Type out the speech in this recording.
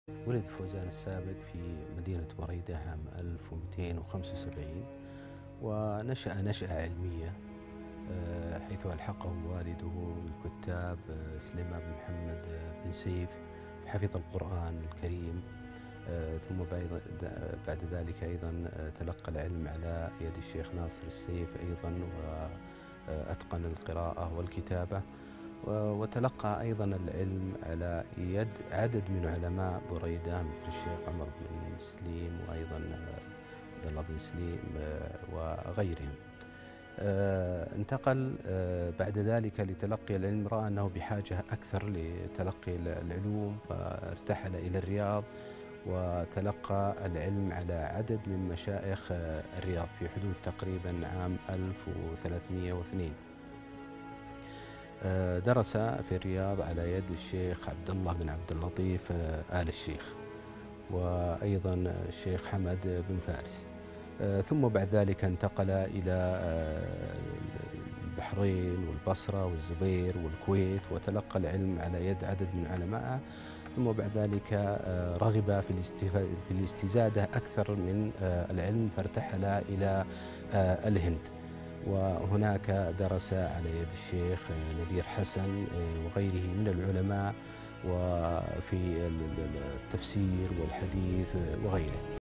ولد فوزان السابق في مدينة بريدة عام 1275، ونشأ نشأة علمية، حيث ألحقه والده بالكتاب سليمان بن محمد بن سيف، حفظ القرآن الكريم. ثم بعد ذلك أيضا تلقى العلم على يد الشيخ ناصر السيف أيضا، وأتقن القراءة والكتابة. وتلقى أيضا العلم على يد عدد من علماء بريدة مثل الشيخ عمر بن سليم، وأيضا عبد الله بن سليم وغيرهم. انتقل بعد ذلك لتلقي العلم، رأى أنه بحاجة أكثر لتلقي العلوم، فارتحل إلى الرياض وتلقى العلم على عدد من مشايخ الرياض في حدود تقريبا عام 1302. درس في الرياض على يد الشيخ عبد الله بن عبد اللطيف آل الشيخ، وأيضا الشيخ حمد بن فارس. ثم بعد ذلك انتقل إلى البحرين والبصرة والزبير والكويت، وتلقى العلم على يد عدد من علمائه. ثم بعد ذلك رغب في الاستزادة أكثر من العلم، فارتحل إلى الهند، وهناك درس على يد الشيخ نذير حسن وغيره من العلماء، وفي التفسير والحديث وغيره.